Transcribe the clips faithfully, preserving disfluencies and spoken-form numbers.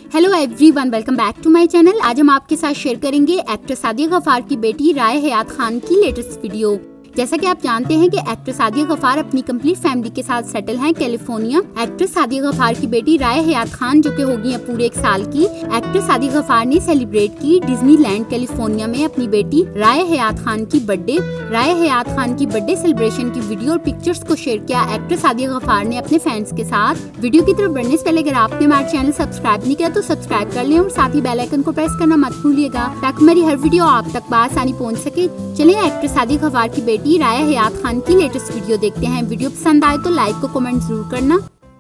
Hello everyone, welcome back to my channel. आज हम आपके साथ शेयर करेंगे एक्टर सादिया गफ्फार की बेटी राय हयात खान की लेटेस्ट वीडियो। जैसा कि आप जानते हैं कि एक्टर सादिया गफ्फार अपनी कंप्लीट फैमिली के साथ सेटल हैं कैलिफोर्निया। एक्टर सादिया गफ्फार की बेटी राय हयात खान जो कि हो गई है पूरे एक साल की, एक्टर सादिया गफ्फार ने सेलिब्रेट की डिज्नीलैंड कैलिफोर्निया में अपनी बेटी राय हयात खान की बर्थडे। राय हयात खान की बर्थडे सेलिब्रेशन की वीडियो और पिक्चर्स को शेयर किया एक्टर सादिया गफ्फार ने अपने फैंस के साथ। वीडियो की तरफ बढ़ने से पहले अगर आपने हमारा चैनल सब्सक्राइब नहीं किया तो सब्सक्राइब कर लें और साथ ही बेल आइकन को प्रेस करना मत भूलिएगा ताकि मेरी हर वीडियो आप तक बआसानी पहुंच सके। चलिए एक्टर सादिया गफ्फार की बेटी राय हयात खान की लेटेस्ट वीडियो देखते हैं। वीडियो पसंद आए तो लाइक को कमेंट जरूर करना।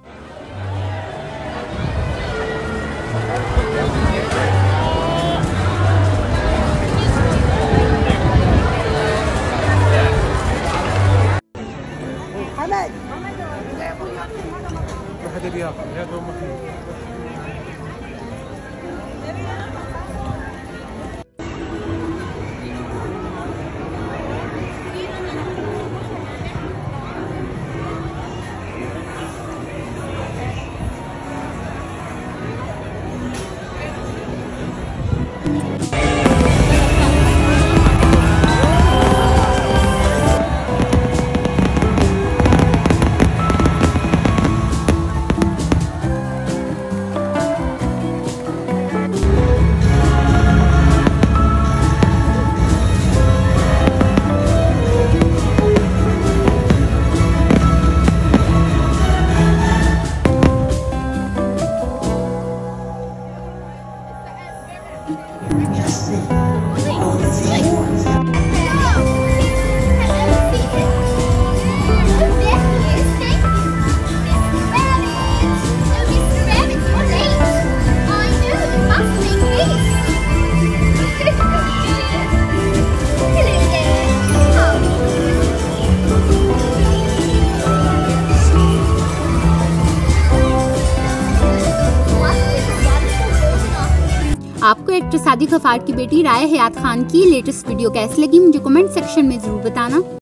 आपको एक्टर सादिया गफ्फार की बेटी राय हयात खान की लेटेस्ट वीडियो कैसी लगी मुझे कमेंट सेक्शन में जरूर बताना।